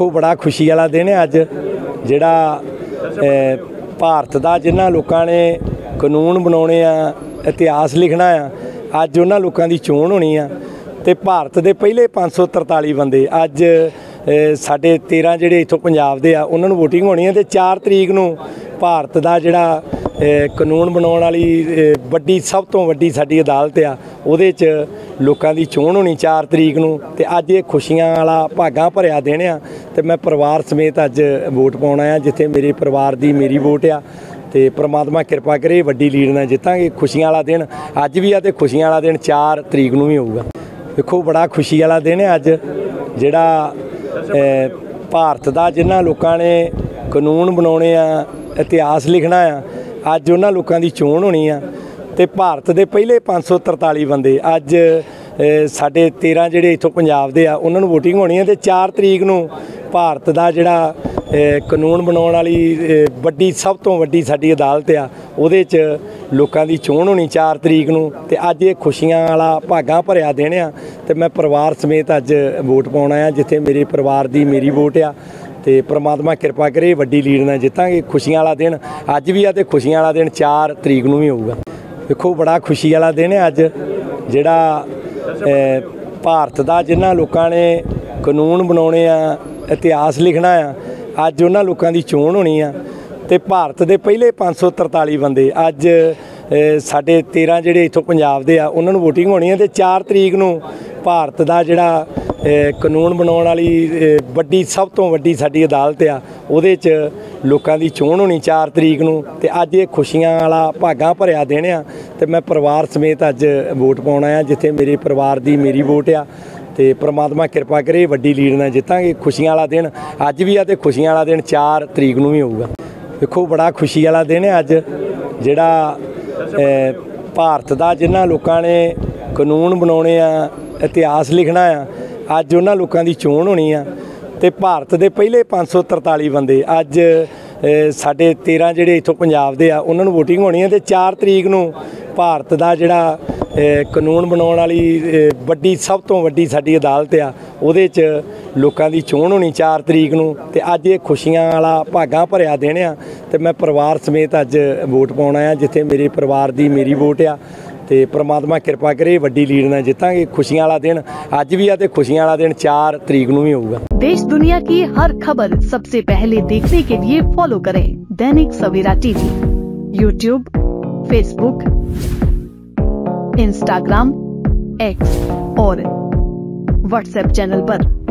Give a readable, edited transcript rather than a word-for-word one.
देखो बड़ा खुशी वाला दिन है अज जिहड़ा भारत का जिन्हां लोकां ने कानून बनाने आ इतिहास लिखना आ अज उन्हां लोकां दी चोण होनी आ ते भारत के पहले 543 बंदे अज साढ़े 13 जिहड़े इत्थों पंजाब दे आ उन्हां नूं वोटिंग होनी है ते 4 तरीक नूं भारत का जिहड़ा कानून बनाने वाली वड्डी सब तो वड्डी साडी अदालत आ उहदे च लोकां दी चोण होनी 4 तरीक नूं ते अज ये खुशियां वाला भागां भरिया दिन आ ते मैं परिवार समेत अज वोट पाउण आया जिथे मेरे परिवार दी मेरी वोट आ ते परमात्मा किरपा करे वड्डी लीड नाल जितांगे। खुशियां वाला दिन अज भी आ ते खुशियां वाला दिन 4 तरीक नूं भी होऊगा। देखो बड़ा खुशी वाला दिन है अज जिहड़ा भारत का जिन्हां लोकां ने कानून बनाने आ इतिहास लिखना आ अज उन्हां लोकां दी चोण होनी आ ते भारत के पहले 543 बंदे अज साढ़े 13 जिहड़े इत्थों पंजाब दे आ उन्हां नूं वोटिंग होनी है ते 4 तरीक नूं भारत का जिहड़ा कानून बनाने वाली वड्डी सब तो वड्डी साडी अदालत आ उहदे च लोकां दी चोण होनी 4 तरीक नूं ते अज ये खुशियां वाला भागां भरिया दिन आ ते मैं परिवार समेत अज वोट पाउण आया जिथे मेरे परिवार दी मेरी वोट आ ते परमात्मा किरपा करे वड्डी लीड नाल जितांगे। खुशियां वाला दिन अज भी आ ते खुशियां वाला दिन 4 तरीक नूं भी होऊगा। देखो बड़ा खुशी वाला दिन है अज जिहड़ा भारत का जिन्हां लोकां ने कानून बनाने आ इतिहास लिखना आ अज उन्हां लोकां दी चोण होनी आ ते भारत के पहले 543 बंदे अज साढ़े 13 जिहड़े इत्थों पंजाब दे आ उन्हां नूं वोटिंग होनी है ते 4 तरीक नूं भारत का जिहड़ा कानून बनाने वाली वड्डी सब तो वड्डी साडी अदालत आ उहदे च लोकां दी चोण होनी 4 तरीक नूं ते अज ये खुशियां वाला भागां भरिया दिन आ ते मैं परिवार समेत अज वोट पाउण आया जिथे मेरे परिवार दी मेरी वोट आ ते परमात्मा किरपा करे वड्डी लीड नाल जितांगे। खुशियां वाला दिन अज भी आ ते खुशियां वाला दिन 4 तरीक नूं भी होऊगा। देखो बड़ा खुशी वाला दिन है अज जिहड़ा भारत का जिन्हां लोकां ने कानून बनाने आ इतिहास लिखना आ अज उन्हां लोकां दी चोण होनी आ ते भारत के पहले 543 बंदे अज साढ़े 13 जिहड़े इत्थों पंजाब दे आ उन्हां नूं वोटिंग होनी है ते 4 तरीक नूं भारत का जिहड़ा कानून बनाने वाली वड्डी सब तो वड्डी साडी अदालत आ उहदे च लोकां दी चोण होनी 4 तरीक नूं ते अज ये खुशियां वाला भागां भरिया दिन आ ते मैं परिवार समेत अज वोट पाउण आया जिथे मेरे परिवार दी मेरी वोट आ ते परमात्मा किरपा करे वड्डी लीड नाल जितांगे। खुशियां वाला दिन अज भी आ ते खुशियां वाला दिन 4 तरीक नूं भी होऊगा। देश दुनिया की हर खबर सबसे पहले देखने के लिए फॉलो करें Dainik Savera TV, YouTube, Facebook, Instagram, X और व्हाट्सएप चैनल पर।